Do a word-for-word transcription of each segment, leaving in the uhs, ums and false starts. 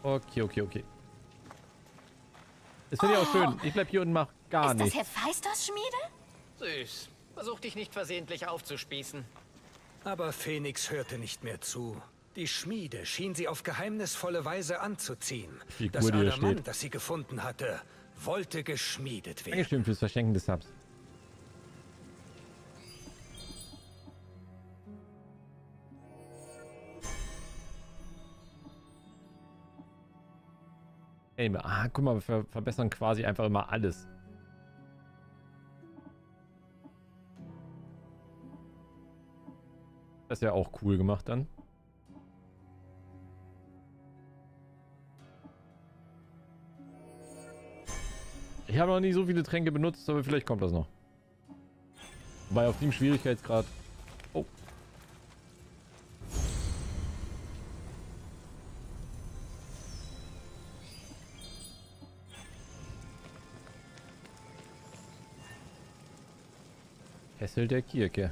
Okay, okay, okay. Das finde ich auch schön. Ich bleib hier und mach gar Ist das nichts. Hephaistos Schmiede? Süß. Versuch dich nicht versehentlich aufzuspießen. Aber Phoenix hörte nicht mehr zu. Die Schmiede schien sie auf geheimnisvolle Weise anzuziehen. Figur, Das die hier Adamant, steht. das sie gefunden hatte, wollte geschmiedet werden. Dankeschön fürs Verschenken des Subs. Ey, ah, guck mal, wir ver verbessern quasi einfach immer alles. Das ist ja auch cool gemacht dann. Ich habe noch nie so viele Tränke benutzt, aber vielleicht kommt das noch. Wobei auf dem Schwierigkeitsgrad... Oh. Kessel der Kirche.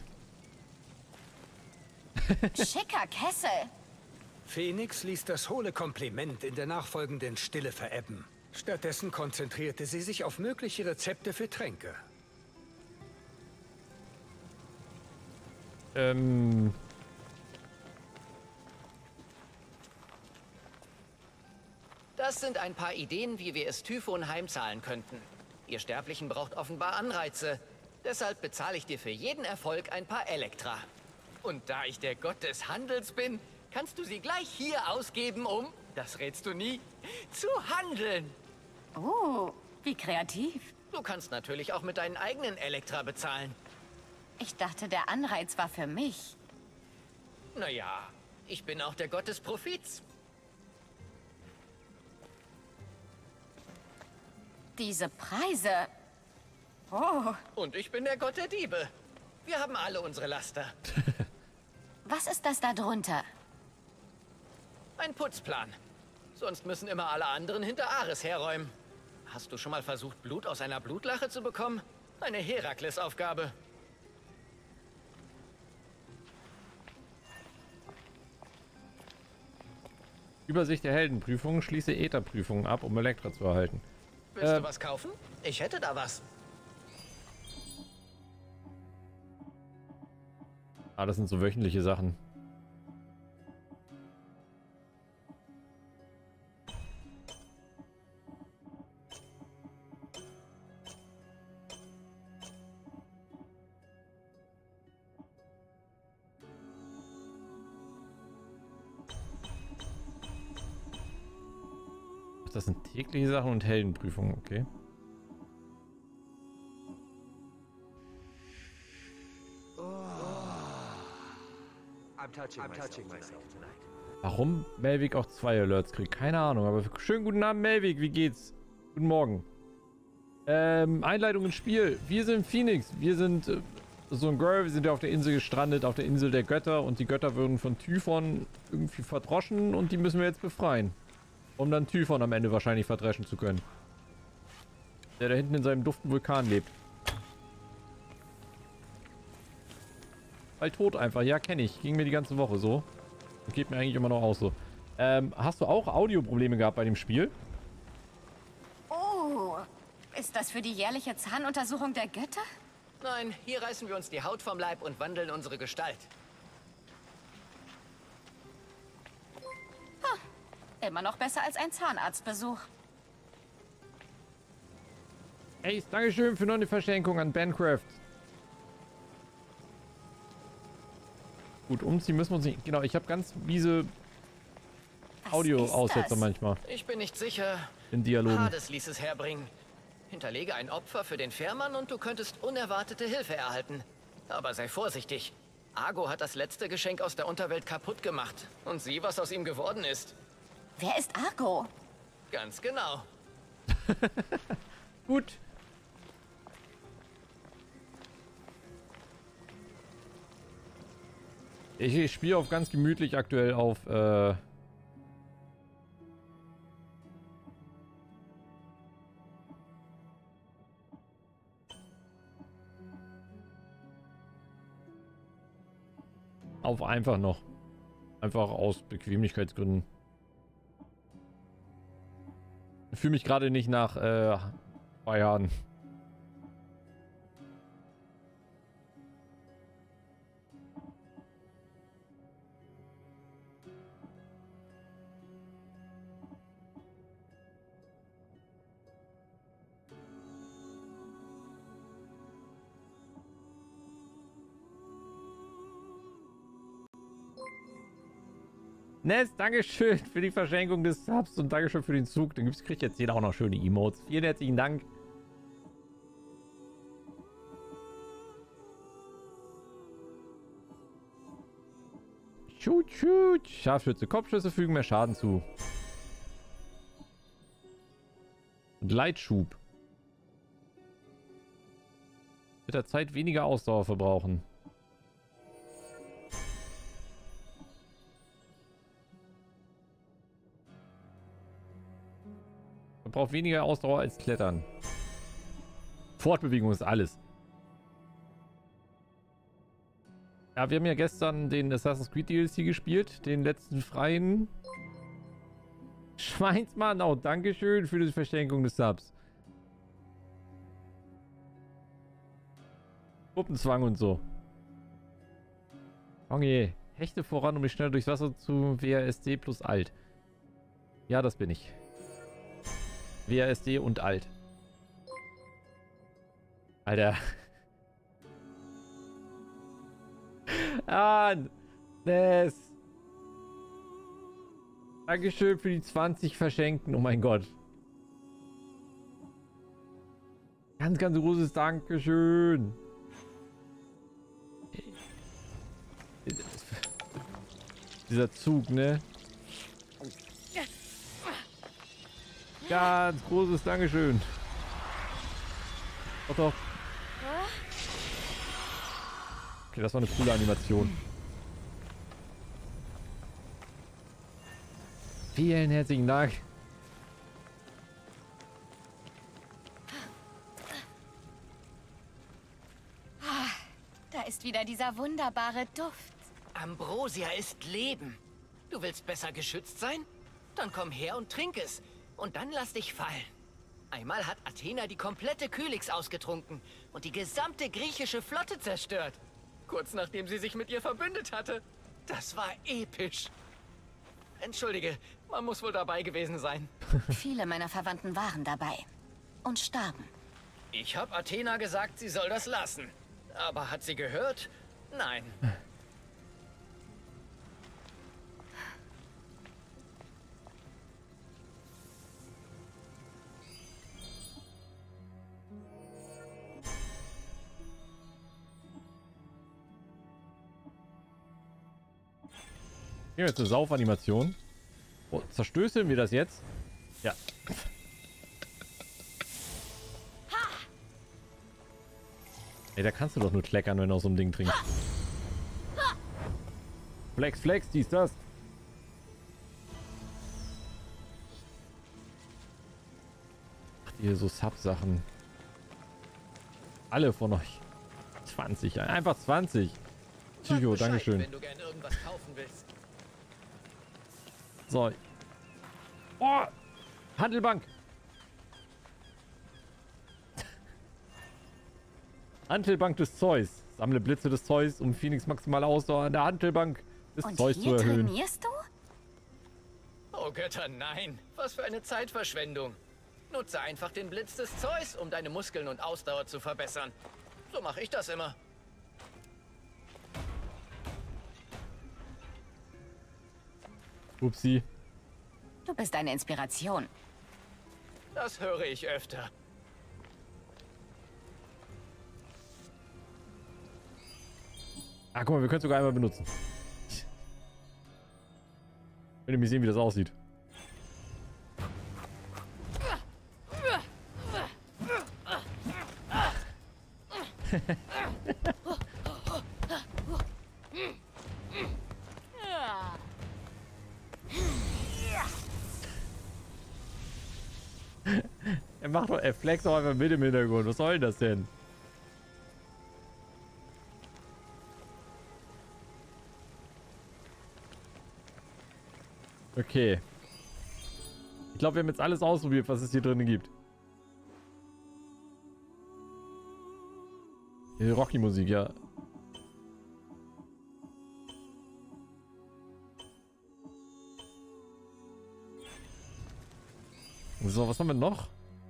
Schicker Kessel. Phoenix ließ das hohle Kompliment in der nachfolgenden Stille verebben. Stattdessen konzentrierte sie sich auf mögliche Rezepte für Tränke. Ähm... Das sind ein paar Ideen, wie wir es Typhon heimzahlen könnten. Ihr Sterblichen braucht offenbar Anreize. Deshalb bezahle ich dir für jeden Erfolg ein paar Elektra. Und da ich der Gott des Handels bin, kannst du sie gleich hier ausgeben, um, das rätst du nie, zu handeln. Oh, wie kreativ. Du kannst natürlich auch mit deinen eigenen Elektra bezahlen. Ich dachte, der Anreiz war für mich. Naja, ich bin auch der Gott des Profits. Diese Preise. Oh, Und ich bin der Gott der Diebe. Wir haben alle unsere Laster. was ist das da drunter? Ein Putzplan. Sonst müssen immer alle anderen hinter Ares herräumen. Hast du schon mal versucht, Blut aus einer Blutlache zu bekommen? Eine Herakles-Aufgabe. Übersicht der Heldenprüfungen. Schließe Ätherprüfungen ab, um Elektra zu erhalten. Willst Äh, du was kaufen? Ich hätte da was. Ah, das sind so wöchentliche Sachen. Das sind tägliche Sachen und Heldenprüfungen, okay. Warum Melvik auch zwei Alerts kriegt, keine Ahnung, aber schönen guten Abend Melvik, wie geht's? Guten Morgen. Ähm, Einleitung ins Spiel. Wir sind Phoenix, wir sind äh, so ein Girl, wir sind ja auf der Insel gestrandet, auf der Insel der Götter und die Götter würden von Typhon irgendwie verdroschen und die müssen wir jetzt befreien. Um dann Typhon am Ende wahrscheinlich verdreschen zu können. Der da hinten in seinem duften Vulkan lebt. Weil tot einfach, ja kenne ich. Ging mir die ganze Woche so. Und geht mir eigentlich immer noch auch so. Ähm, hast du auch Audioprobleme gehabt bei dem Spiel? Oh, ist das für die jährliche Zahnuntersuchung der Götter? Nein, hier reißen wir uns die Haut vom Leib und wandeln unsere Gestalt. Immer noch besser als ein Zahnarztbesuch. Hey, Dankeschön für noch eine Verschenkung an Bancraft. Gut, umziehen müssen wir uns nicht. Genau, ich habe ganz miese Audio-Aussetzer manchmal. Ich bin nicht sicher. In Dialogen. Hades ließ es herbringen. Hinterlege ein Opfer für den Fährmann und du könntest unerwartete Hilfe erhalten. Aber sei vorsichtig. Argo hat das letzte Geschenk aus der Unterwelt kaputt gemacht. Und sieh, was aus ihm geworden ist. Wer ist Argo? Ganz genau. Gut. Ich, ich spiele auf ganz gemütlich aktuell auf äh auf einfach noch. Einfach aus Bequemlichkeitsgründen. Ich fühle mich gerade nicht nach äh, zwei Jahren. Ness, Dankeschön für die Verschenkung des Subs und Dankeschön für den Zug. Dann kriegt jetzt jeder auch noch schöne Emotes. Vielen herzlichen Dank. Shoot, shoot. Scharfschütze, Kopfschüsse fügen mehr Schaden zu. Und Leitschub. Mit der Zeit weniger Ausdauer verbrauchen. Man braucht weniger Ausdauer als Klettern. Fortbewegung ist alles. Ja, wir haben ja gestern den Assassin's Creed D L C gespielt, den letzten freien. Schweinsmann, auch Dankeschön für die Verschenkung des Subs. Puppenzwang und so. Okay, Hechte voran, um mich schnell durchs Wasser zu W A S D plus Alt. Ja, das bin ich. W A S D und Alt. Alter. Ah, Ness. Dankeschön für die zwanzig Verschenkten. Oh mein Gott. Ganz, ganz großes Dankeschön. Dieser Zug, ne? Ganz großes Dankeschön. Doch, doch. Okay, das war eine coole Animation. Vielen herzlichen Dank. Da ist wieder dieser wunderbare Duft. Ambrosia ist Leben. Du willst besser geschützt sein? Dann komm her und trink es. Und dann lass dich fallen. Einmal hat Athena die komplette Kylix ausgetrunken und die gesamte griechische Flotte zerstört. Kurz nachdem sie sich mit ihr verbündet hatte. Das war episch. Entschuldige, man muss wohl dabei gewesen sein. Viele meiner Verwandten waren dabei. Und starben. Ich habe Athena gesagt, sie soll das lassen. Aber hat sie gehört? Nein. Hier jetzt eine Saufanimation. Oh, zerstößeln wir das jetzt? Ja. Ey, da kannst du doch nur kleckern, wenn du aus so einem Ding trinkst. Flex, Flex, dies, das. Ach, hier so Sub-Sachen. Alle von euch. zwanzig, einfach zwanzig. Psycho, dankeschön. Wenn du gern irgendwas kaufen willst. So. Oh! Handelbank! Hantelbank des Zeus. Sammle Blitze des Zeus, um Phoenix maximale Ausdauer an der Hantelbank des Und Zeus zu hier erhöhen. trainierst du? Oh Götter, nein. Was für eine Zeitverschwendung. Nutze einfach den Blitz des Zeus, um deine Muskeln und Ausdauer zu verbessern. So mache ich das immer. Upsi. Du bist eine Inspiration. Das höre ich öfter. Ah, guck mal, wir können es sogar einmal benutzen. Ich will nämlich sehen, wie das aussieht. Er macht doch, er flext doch einfach mit im Hintergrund. Was soll denn das denn? Okay. Ich glaube, wir haben jetzt alles ausprobiert, was es hier drin gibt. Die Rocky-Musik, ja. So, was haben wir noch?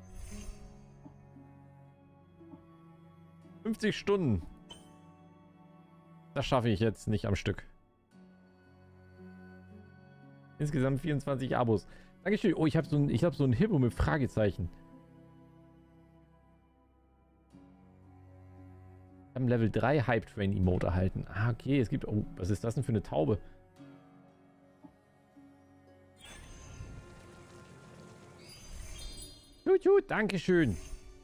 fünfzig Stunden. Das schaffe ich jetzt nicht am Stück. Insgesamt vierundzwanzig Abos. Dankeschön. Oh, ich habe so ein, ich habe so ein Hippo mit Fragezeichen. Wir haben Level drei Hype Train Emote erhalten. Ah, okay. Es gibt... Oh, was ist das denn für eine Taube? Gut, gut. Dankeschön.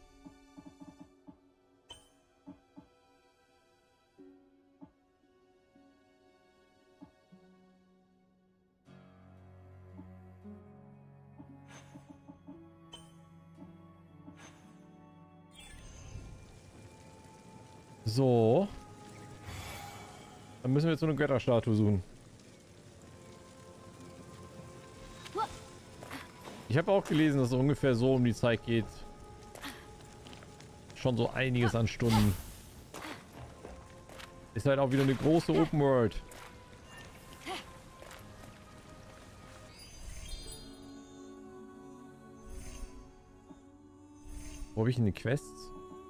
So. Dann müssen wir jetzt so eine Götterstatue suchen. Ich habe auch gelesen, dass es ungefähr so um die Zeit geht. Schon so einiges an Stunden. Ist halt auch wieder eine große Open World. Wo habe ich denn die Quests?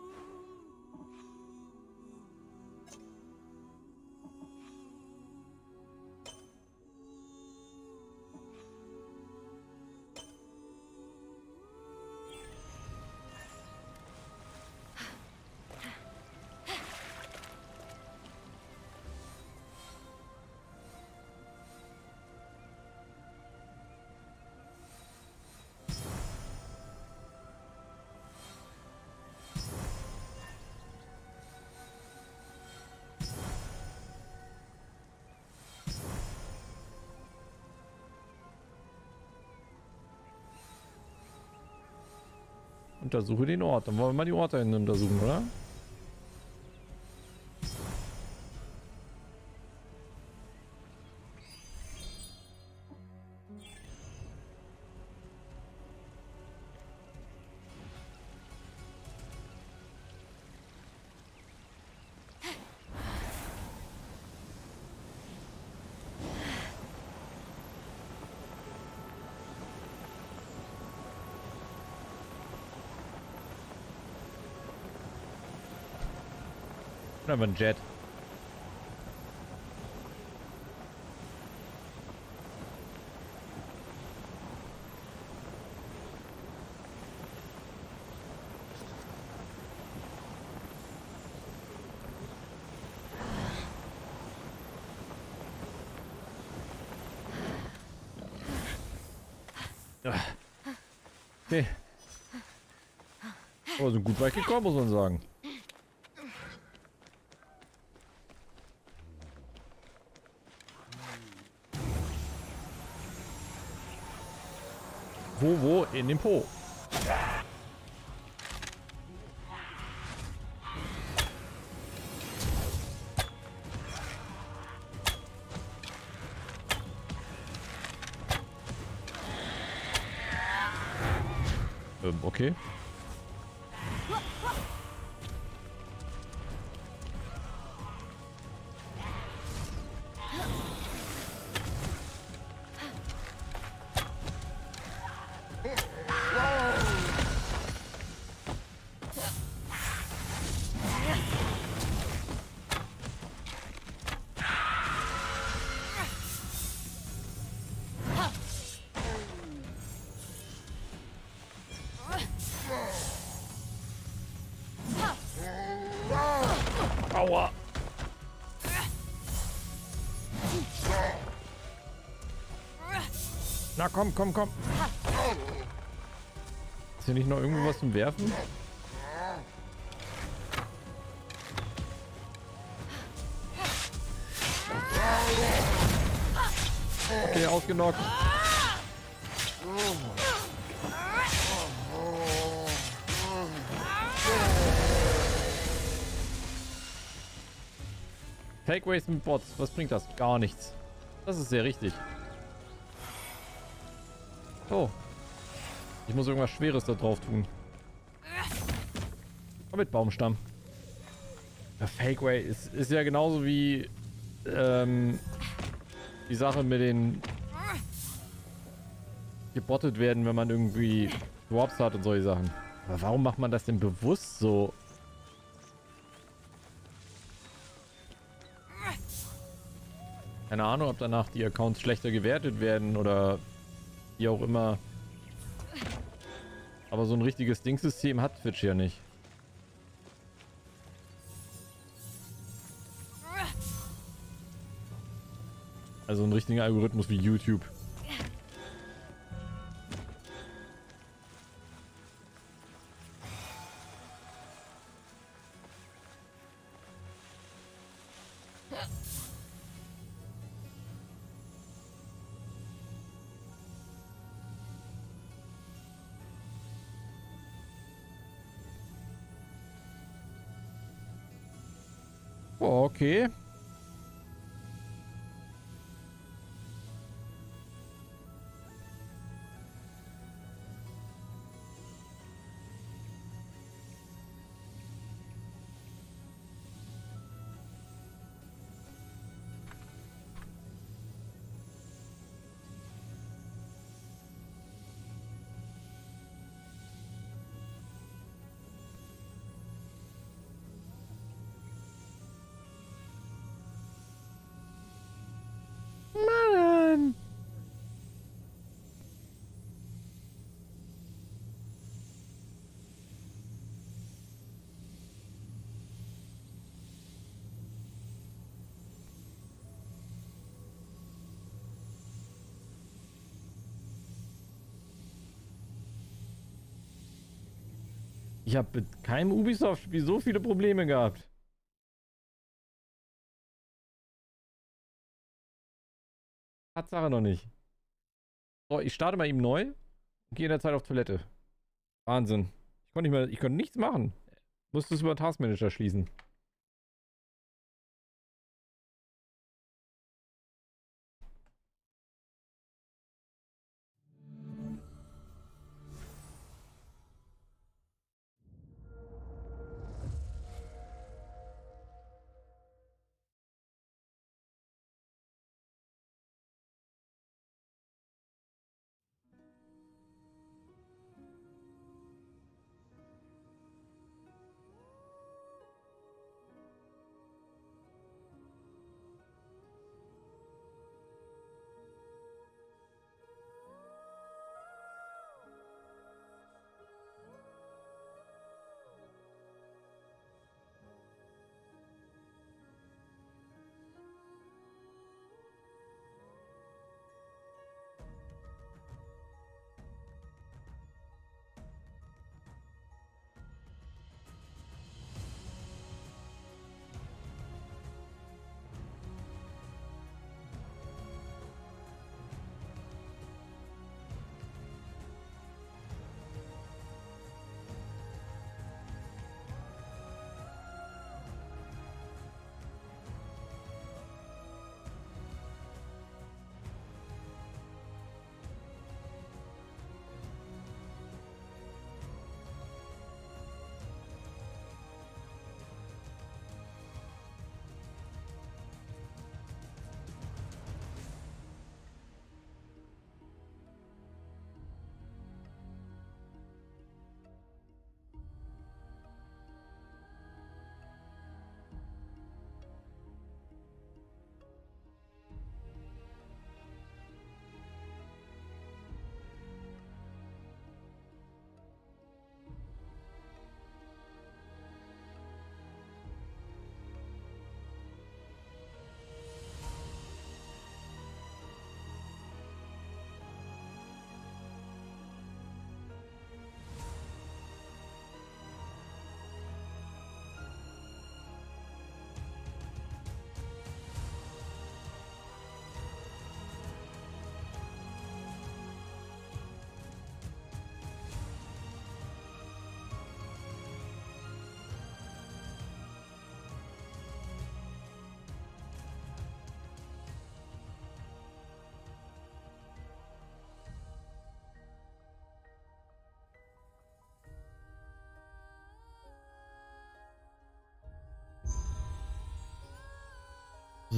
Untersuche den Ort. Dann wollen wir mal die Orte hin untersuchen, oder? Aber ein Jet. Okay. Aber so gut weit gekommen, muss man sagen. Wo, wo? In dem Po. Ähm, okay. Aua. Na komm, komm, komm. Ist hier nicht noch irgendwo was zum Werfen? Okay, ausgenockt. Fake Waste mit Bots, was bringt das? Gar nichts. Das ist sehr richtig. So. Ich muss irgendwas Schweres da drauf tun. Komm mit, Baumstamm. Der Fakeway ist, ist ja genauso wie ähm, die Sache mit den gebottet werden, wenn man irgendwie Drops hat und solche Sachen. Aber warum macht man das denn bewusst so? Keine Ahnung, ob danach die Accounts schlechter gewertet werden oder wie auch immer. Aber so ein richtiges Dingssystem hat Twitch ja nicht. Also einen richtigen Algorithmus wie YouTube. Oh, okay. Mann. Ich habe mit keinem Ubisoft-Spiel so viele Probleme gehabt. Tatsache noch nicht. So, ich starte mal eben neu und gehe in der Zeit auf Toilette. Wahnsinn. Ich konnte nicht mehr, ich konnte nichts machen. Musste es über Taskmanager schließen.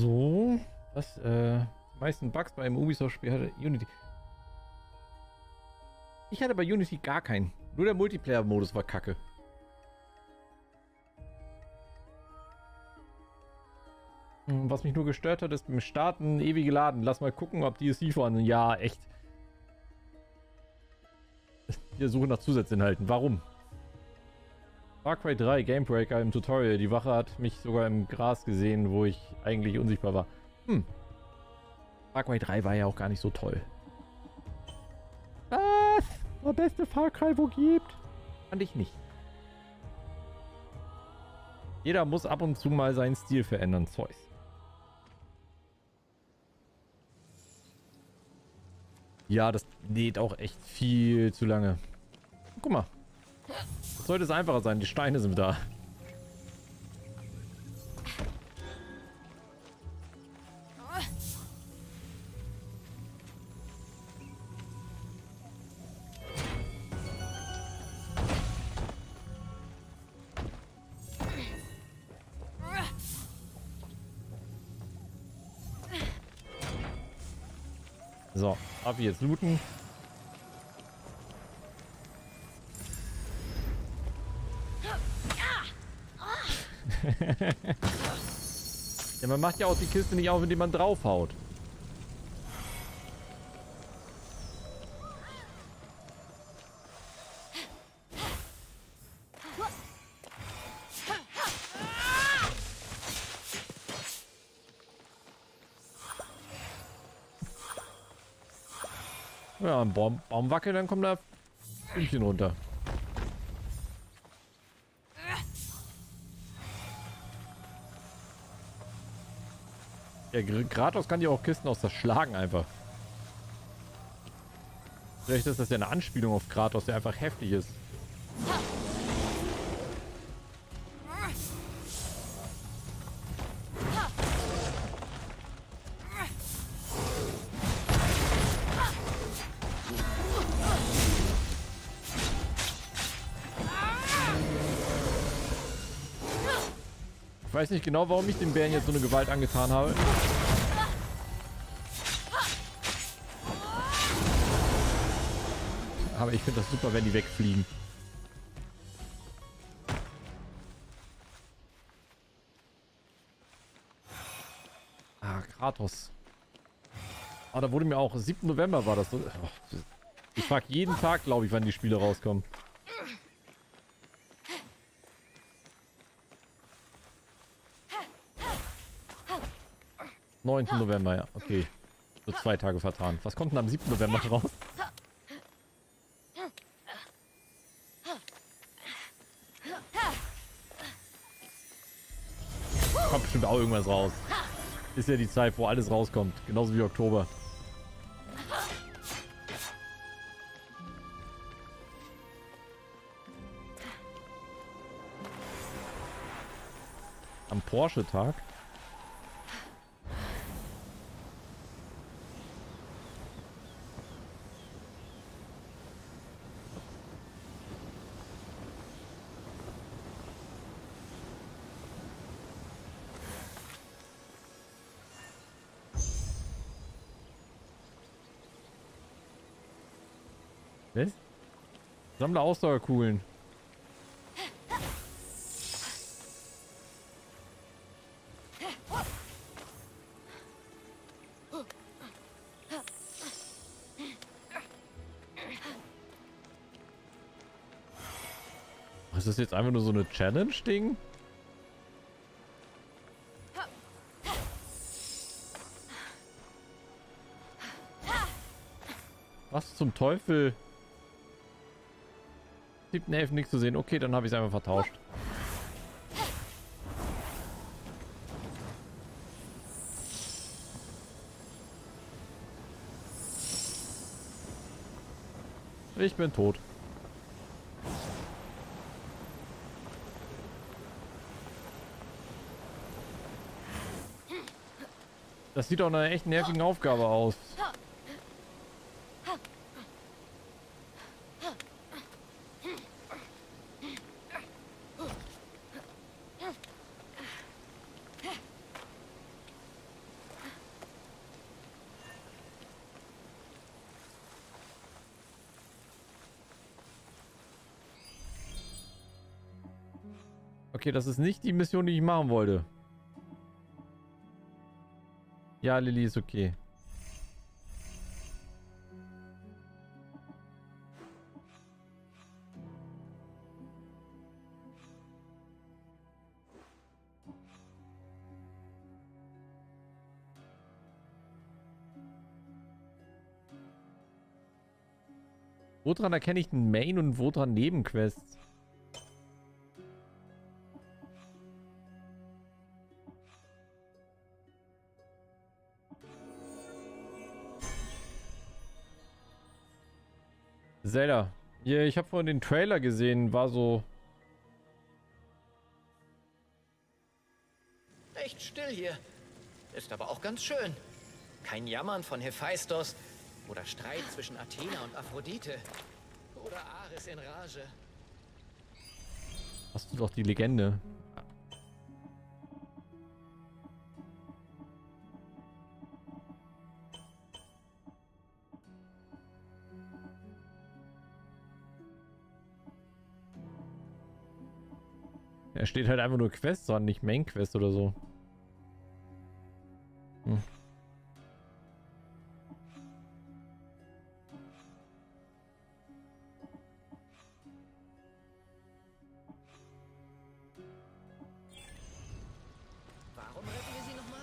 So. Was, äh, die meisten Bugs bei einem Ubisoft-Spiel hatte Unity. Ich hatte bei Unity gar keinen. Nur der Multiplayer-Modus war kacke. Was mich nur gestört hat, ist beim Starten ewig geladen. Lass mal gucken, ob D L C vorhanden. Ja, echt. Wir suchen nach Zusatzinhalten. Warum? Far Cry drei Gamebreaker im Tutorial. Die Wache hat mich sogar im Gras gesehen, wo ich eigentlich unsichtbar war. Hm. Far Cry drei war ja auch gar nicht so toll. Was? Der beste Far Cry, wo gibt? Fand ich nicht. Jeder muss ab und zu mal seinen Stil verändern, Zeus. Ja, das lädt auch echt viel zu lange. Guck mal. Das sollte es einfacher sein. Die Steine sind da. So, darf ich jetzt looten? Ja, man macht ja auch die Kiste nicht auf, indem man draufhaut. Ja, ein Baum, Baum wackelt, dann kommt da Blümchen runter. Ja, Kratos kann ja auch Kisten aus das schlagen einfach. Vielleicht ist das ja eine Anspielung auf Kratos, der einfach heftig ist. Ich weiß nicht genau, warum ich den Bären jetzt so eine Gewalt angetan habe. Aber ich finde das super, wenn die wegfliegen. Ah, Kratos. Ah, da wurde mir auch, siebten November war das. So. Ich frage jeden Tag, glaube ich, wann die Spiele rauskommen. neunten November, ja. Okay. So zwei Tage vertan. Was kommt denn am siebten November raus? Kommt bestimmt auch irgendwas raus. Ist ja die Zeit, wo alles rauskommt. Genauso wie Oktober. Am Porsche-Tag. Was? Sammle Ausdauerkugeln. Ist das jetzt einfach nur so eine Challenge-Ding? Was zum Teufel? siebten elften nichts zu sehen. Okay, dann habe ich es einfach vertauscht. Ich bin tot. Das sieht doch nach einer echt nervigen Aufgabe aus. Okay, das ist nicht die Mission, die ich machen wollte. Ja, Lilly ist okay. Woran erkenne ich den Main und woran Nebenquests? Zelda. Ja, ich habe vorhin den Trailer gesehen, war so... Echt still hier. Ist aber auch ganz schön. Kein Jammern von Hephaistos oder Streit zwischen Athena und Aphrodite oder Ares in Rage. Hast du doch die Legende. Er steht halt einfach nur Quest dran, nicht Main Quest oder so. Hm. Warum retten wir sie nochmal?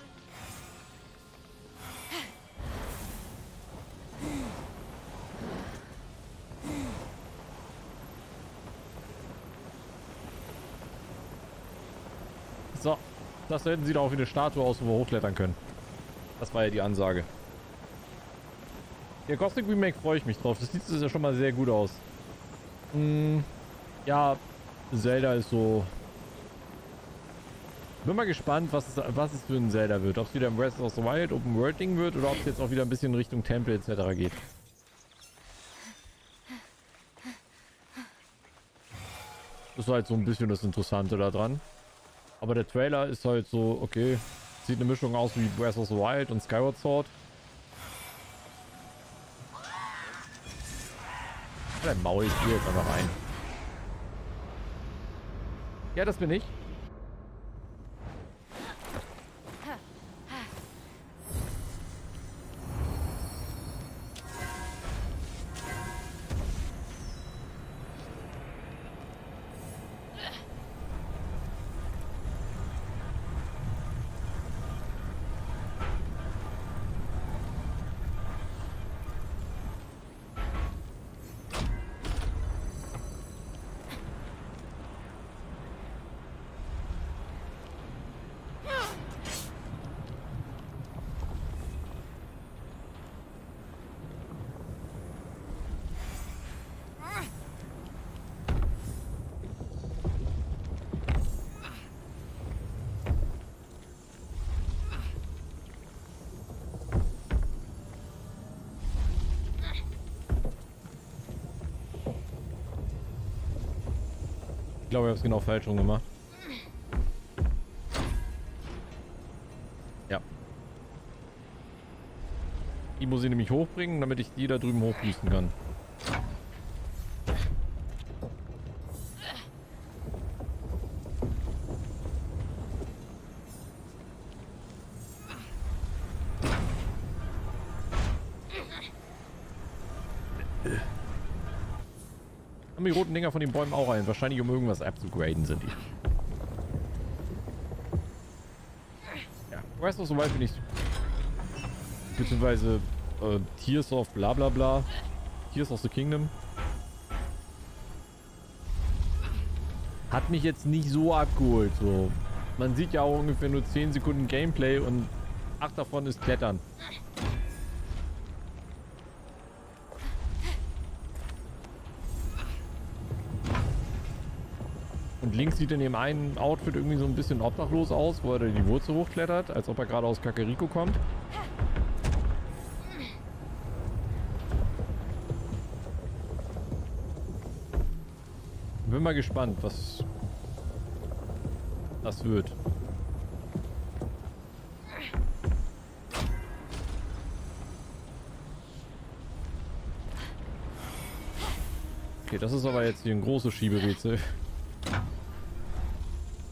So, das hätten sie doch auch wie eine Statue aus, wo wir hochklettern können. Das war ja die Ansage. Der Gothic Remake freue ich mich drauf. Das sieht ja schon mal sehr gut aus. Hm, ja, Zelda ist so... Bin mal gespannt, was es, was es für ein Zelda wird. Ob es wieder im Breath of the Wild Open World Ding wird oder ob es jetzt auch wieder ein bisschen Richtung Tempel et cetera geht. Das ist halt so ein bisschen das Interessante daran. Aber der Trailer ist halt so, okay, sieht eine Mischung aus wie Breath of the Wild und Skyward Sword. Dein Maul, ich gehe jetzt einfach rein. Ja, das bin ich. Ich glaube, ich habe es genau falsch rum gemacht. Ja. Die muss ich nämlich hochbringen, damit ich die da drüben hochboosten kann. Haben die roten Dinger von den Bäumen auch ein. Wahrscheinlich um irgendwas abzugraden sind die. Ja, Breath of the Wild bin ich... Beziehungsweise äh, Tears of bla bla bla. Tears of the Kingdom. Hat mich jetzt nicht so abgeholt. So. Man sieht ja auch ungefähr nur zehn Sekunden Gameplay und acht davon ist Klettern. Und links sieht in dem einen Outfit irgendwie so ein bisschen obdachlos aus, wo er die Wurzel hochklettert, als ob er gerade aus Kakariko kommt. Bin mal gespannt, was das wird. Okay, das ist aber jetzt hier ein großes Schieberätsel.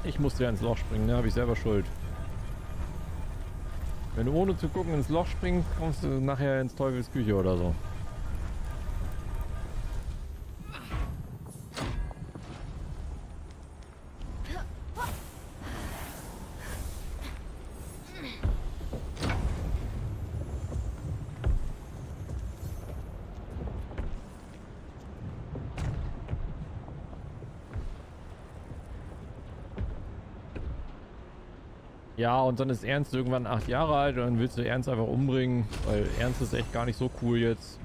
Ich musste ja ins Loch springen, ne? Habe ich selber Schuld. Wenn du ohne zu gucken ins Loch springst, kommst du nachher ins Teufels Küche oder so. Ja, und dann ist Ernst irgendwann acht Jahre alt und dann willst du Ernst einfach umbringen, weil Ernst ist echt gar nicht so cool jetzt.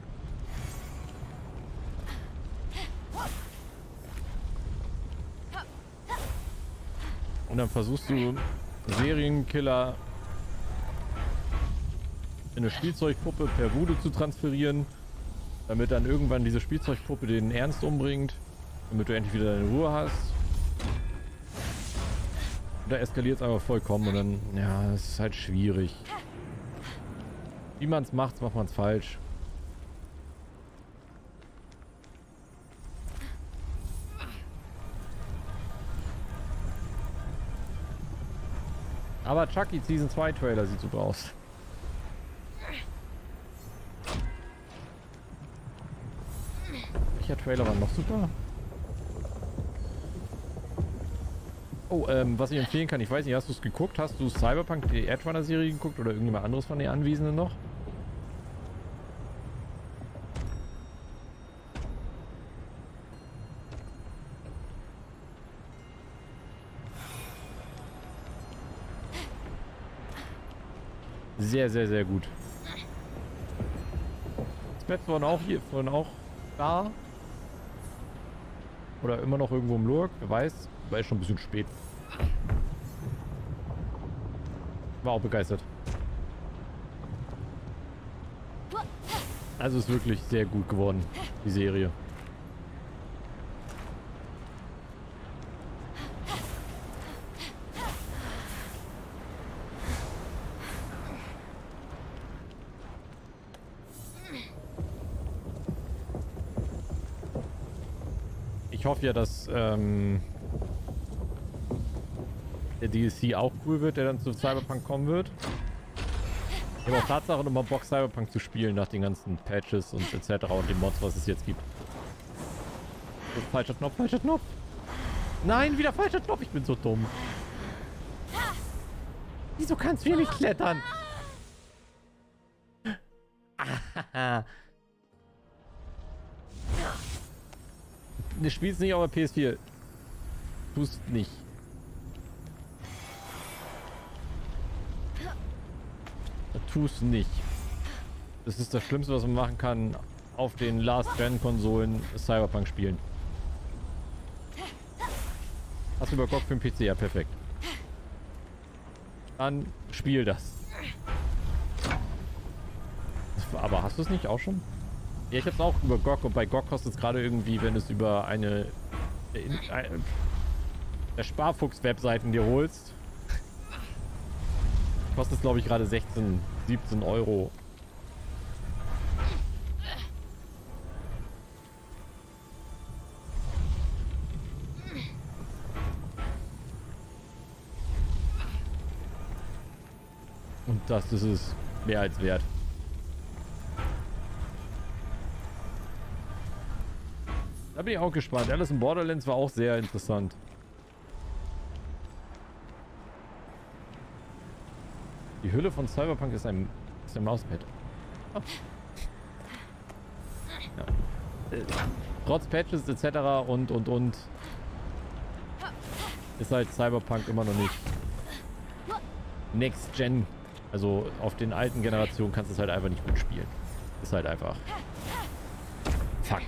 Und dann versuchst du Serienkiller in eine Spielzeugpuppe per Voodoo zu transferieren, damit dann irgendwann diese Spielzeugpuppe den Ernst umbringt, damit du endlich wieder deine Ruhe hast. Da eskaliert es einfach vollkommen und dann, ja, es ist halt schwierig. Wie man es macht, macht man es falsch. Aber Chucky Season zwei Trailer sieht super aus. Welcher Trailer war noch super? Oh, ähm, was ich empfehlen kann, ich weiß nicht, hast du es geguckt? Hast du Cyberpunk, die Edge Runner Serie geguckt oder irgendjemand anderes von den Anwesenden noch? Sehr, sehr, sehr gut. Das Bett waren auch hier, vorhin auch da. Oder immer noch irgendwo im Lurk, wer weiß. War schon ein bisschen spät. War auch begeistert. Also ist wirklich sehr gut geworden, die Serie. Ich hoffe ja, dass ähm, der D L C auch cool wird, der dann zu Cyberpunk kommen wird. Ich habe auch Tatsache nochmal Bock, Cyberpunk zu spielen nach den ganzen Patches und et cetera und den Mods, was es jetzt gibt. Oh, falscher Knopf, falscher Knopf. Nein, wieder falscher Knopf, ich bin so dumm. Wieso kannst du hier nicht klettern? Du spielst nicht auf der P S vier. Tust nicht. Tust nicht. Das ist das Schlimmste, was man machen kann, auf den Last-Gen-Konsolen Cyberpunk spielen. Hast du über G O G für den P C? Ja, perfekt. Dann spiel das. Aber hast du es nicht auch schon? Ja, ich hab's auch über G O G und bei G O G kostet es gerade irgendwie, wenn du es über eine, eine der Sparfuchs-Webseiten dir holst, kostet es glaube ich gerade sechzehn, siebzehn Euro. Und das ist es mehr als wert. Da bin ich auch gespannt. Alice in Borderlands war auch sehr interessant. Die Hülle von Cyberpunk ist ein, ist ein Mauspad. Oh. Ja. Äh, trotz Patches et cetera und und und ist halt Cyberpunk immer noch nicht Next Gen. Also auf den alten Generationen kannst du es halt einfach nicht gut spielen. Ist halt einfach Fakt.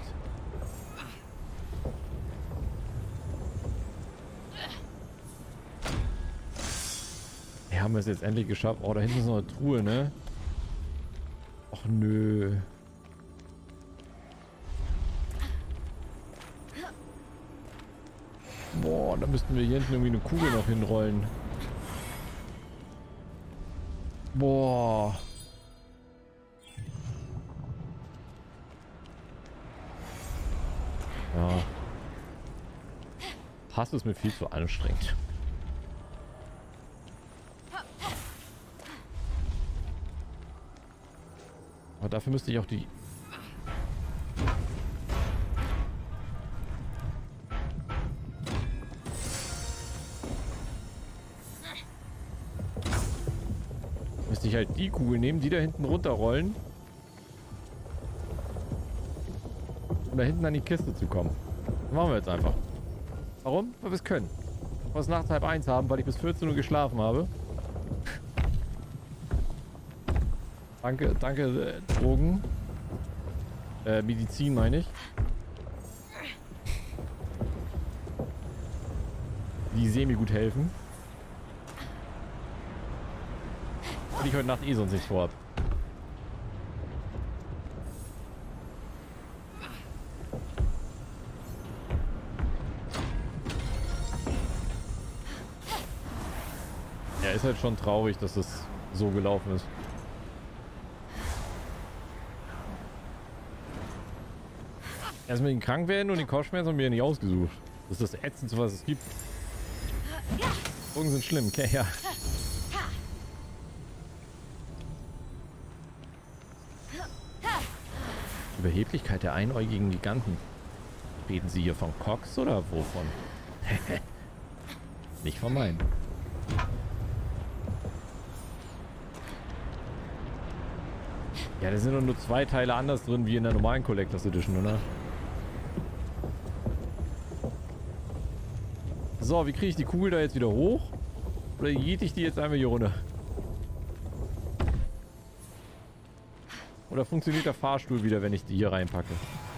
Ja, haben wir es jetzt endlich geschafft. Oh, da hinten ist noch eine Truhe, ne? Och nö. Boah, da müssten wir hier hinten irgendwie eine Kugel noch hinrollen. Boah. Ja. Pass ist mir viel zu anstrengend. Aber dafür müsste ich auch die... Müsste ich halt die Kugel nehmen, die da hinten runterrollen. Um da hinten an die Kiste zu kommen. Das machen wir jetzt einfach. Warum? Weil wir es können. Weil wir es nachts halb eins haben, weil ich bis vierzehn Uhr geschlafen habe. Danke, danke, äh, Drogen. Äh, Medizin meine ich. Die semi gut helfen. Und ich heute Nacht eh sonst nichts vorhab. Ja, ist halt schon traurig, dass es so gelaufen ist. Erstmal den krank werden und den Kopfschmerzen haben wir ja nicht ausgesucht. Das ist das Ätzendste, was es gibt. Drogen sind schlimm, okay, ja. Überheblichkeit der einäugigen Giganten. Reden Sie hier von Cox oder wovon? Nicht von meinen. Ja, da sind doch nur zwei Teile anders drin wie in der normalen Collectors Edition, oder? So, wie kriege ich die Kugel da jetzt wieder hoch? Oder jiete ich die jetzt einmal hier runter? Oder funktioniert der Fahrstuhl wieder, wenn ich die hier reinpacke?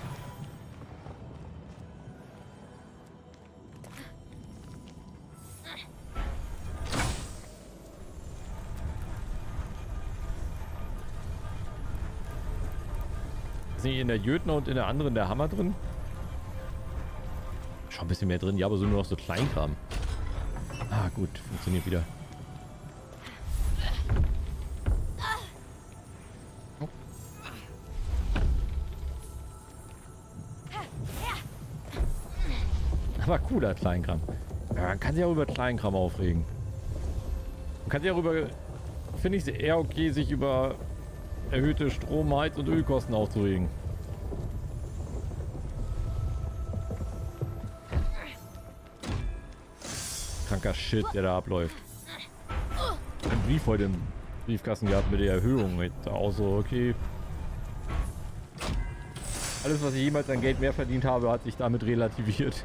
Ist nicht in der Jötner und in der anderen der Hammer drin? Schon ein bisschen mehr drin, ja, aber so nur noch so Kleinkram. Ah, gut, funktioniert wieder. Oh. Aber cooler Kleinkram. Ja, man kann sich auch über Kleinkram aufregen. Man kann sich auch über... Finde ich es eher okay, sich über erhöhte Strom-, Heiz- und Ölkosten aufzuregen. Kranker Shit, der da abläuft. Ein Brief heute im Briefkasten gehabt mit der Erhöhung. Mit auch so, okay. Alles, was ich jemals an Geld mehr verdient habe, hat sich damit relativiert.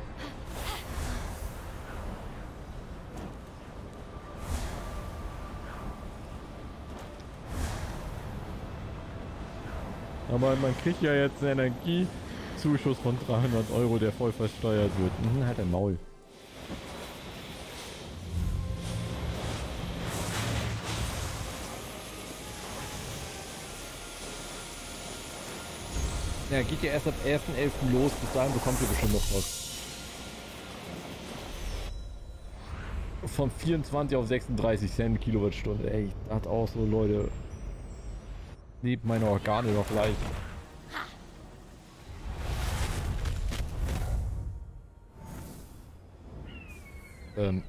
Aber man kriegt ja jetzt einen Energiezuschuss von dreihundert Euro, der voll versteuert wird. Mhm, halt ein Maul. Ja, geht ja erst ab ersten elften los, bis dahin bekommt ihr bestimmt noch was. Von vierundzwanzig auf sechsunddreißig Cent Kilowattstunde. Ey, ich dachte auch so, Leute. Neben meine Organe noch leicht. Ähm.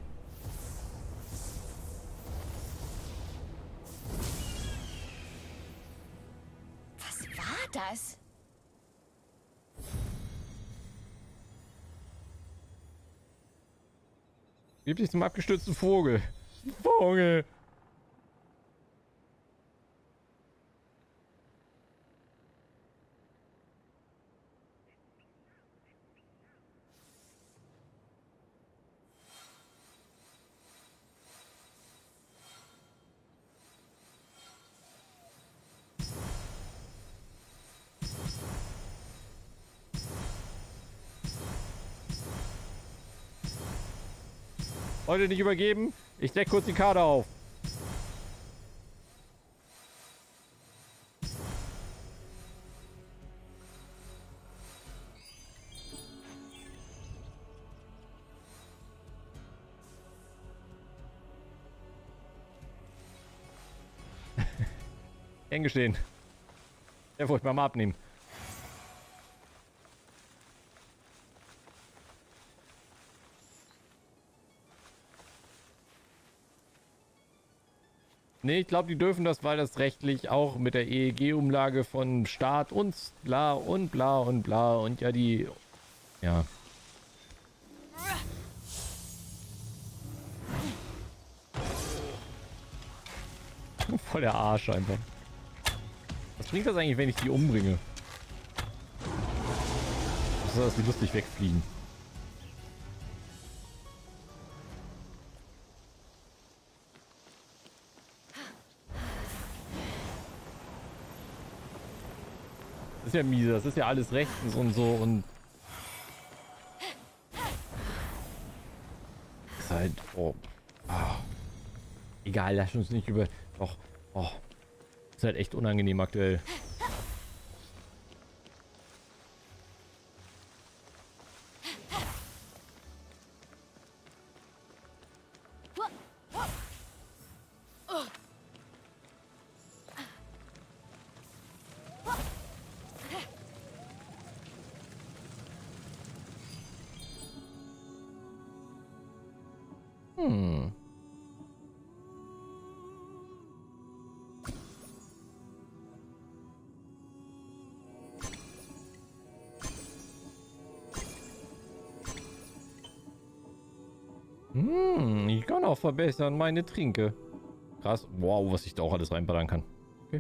Was war das? Gib dich zum abgestürzten Vogel. Vogel! Heute nicht übergeben. Ich deck kurz die Karte auf. Eng gestehen. Der wollte ich mal abnehmen. Nee, ich glaube, die dürfen das, weil das rechtlich auch mit der E E G-Umlage von Staat und bla und bla und bla und ja die... Ja. Voll der Arsch einfach. Was bringt das eigentlich, wenn ich die umbringe? So, dass die lustig wegfliegen. Das ist ja miese, das ist ja alles rechtens und so und... Ist halt... Oh. Ah. Egal, lass uns nicht über... Doch. Oh. Ist halt echt unangenehm aktuell. Hm. Hm, ich kann auch verbessern meine Trinke. Krass. Wow, was ich da auch alles reinballern kann. Okay.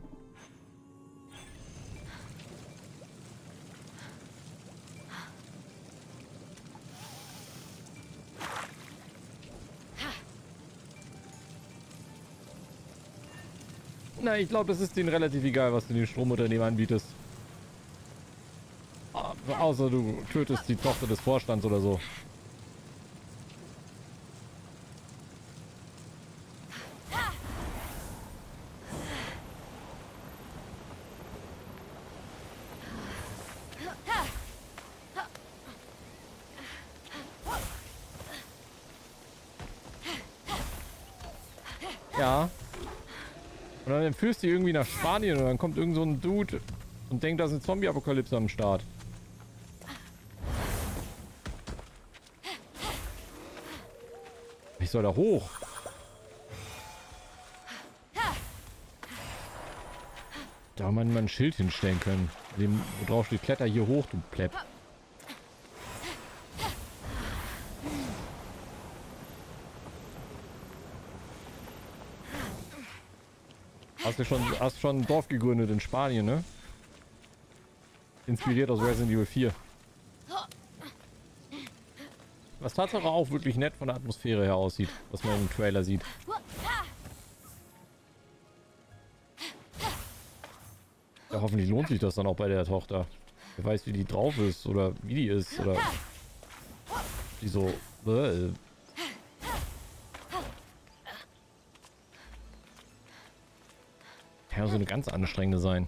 Na, ich glaube, das ist denen relativ egal, was du den Stromunternehmen anbietest. Außer du tötest die Tochter des Vorstands oder so. Ja. Und dann entführst du die irgendwie nach Spanien und dann kommt irgend so ein Dude und denkt, da ist eine Zombie-Apokalypse am Start. Ich soll da hoch. Da man mal ein Schild hinstellen können, dem, wo drauf steht, kletter hier hoch, du Plepp. Hast du schon, hast schon ein Dorf gegründet in Spanien, ne? Inspiriert aus Resident Evil vier. Was Tatsache auch wirklich nett von der Atmosphäre her aussieht, was man im Trailer sieht. Ja, hoffentlich lohnt sich das dann auch bei der Tochter. Wer weiß, wie die drauf ist oder wie die ist oder die so... Äh. Kann ja so eine ganz anstrengende sein.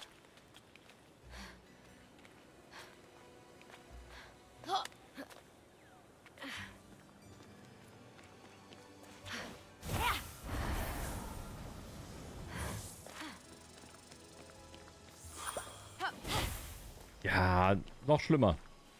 Ja, noch schlimmer.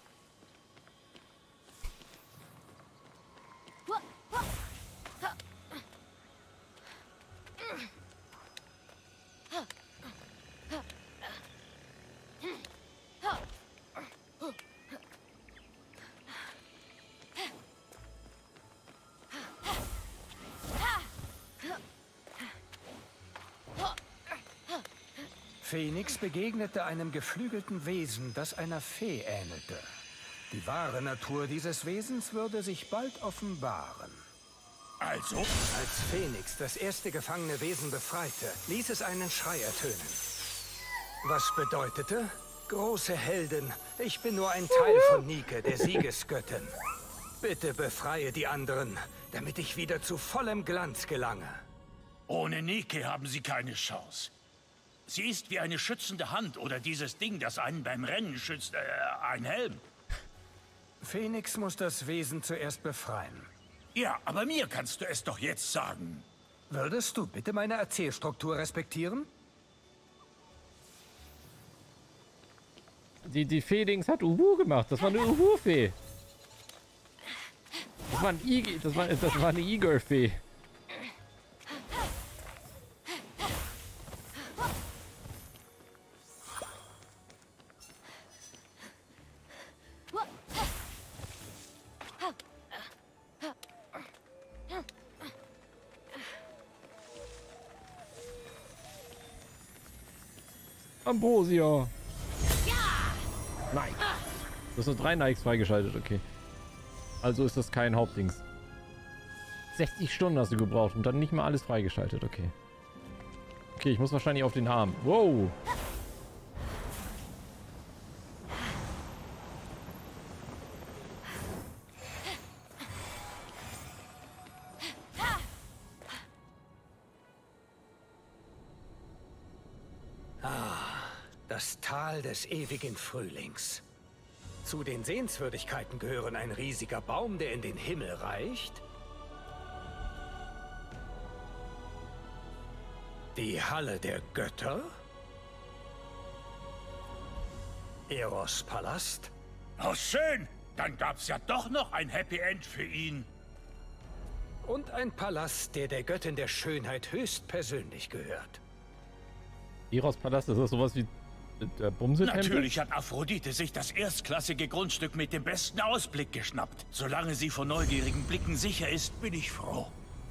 Phoenix begegnete einem geflügelten Wesen, das einer Fee ähnelte. Die wahre Natur dieses Wesens würde sich bald offenbaren. Also? Als Phoenix das erste gefangene Wesen befreite, ließ es einen Schrei ertönen. Was bedeutete? Große Heldin, ich bin nur ein Teil von Nike, der Siegesgöttin. Bitte befreie die anderen, damit ich wieder zu vollem Glanz gelange. Ohne Nike haben Sie keine Chance. Sie ist wie eine schützende Hand oder dieses Ding, das einen beim Rennen schützt, äh, ein Helm. Phoenix muss das Wesen zuerst befreien. Ja, aber mir kannst du es doch jetzt sagen. Würdest du bitte meine Erzählstruktur respektieren? Die, die Fee-Dings hat Uhu gemacht. Das war eine Uhu-Fee. Das war, ein I das war, das war eine Igor-Fee. Ambrosia. Nein. Du hast nur drei Nikes freigeschaltet, okay. Also ist das kein Hauptdings. sechzig Stunden hast du gebraucht und dann nicht mal alles freigeschaltet, okay. Okay, ich muss wahrscheinlich auf den Arm. Wow. Das Tal des ewigen Frühlings. Zu den Sehenswürdigkeiten gehören ein riesiger Baum, der in den Himmel reicht, die Halle der Götter, Eros Palast. Oh, schön! Dann gab's ja doch noch ein Happy End für ihn. Und ein Palast, der der Göttin der Schönheit höchstpersönlich gehört. Eros Palast, ist das sowas wie der Bumse-Tempel? Natürlich hat Aphrodite sich das erstklassige Grundstück mit dem besten Ausblick geschnappt. Solange sie vor neugierigen Blicken sicher ist, bin ich froh.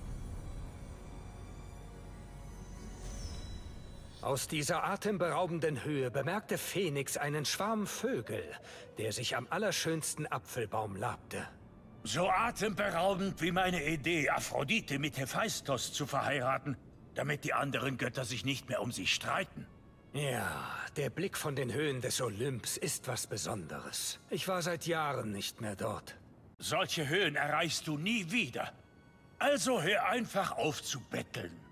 Aus dieser atemberaubenden Höhe bemerkte Phoenix einen Schwarm Vögel, der sich am allerschönsten Apfelbaum labte. So atemberaubend wie meine Idee, Aphrodite mit Hephaistos zu verheiraten, damit die anderen Götter sich nicht mehr um sie streiten. Ja, der Blick von den Höhen des Olymps ist was Besonderes. Ich war seit Jahren nicht mehr dort. Solche Höhen erreichst du nie wieder. Also hör einfach auf zu betteln.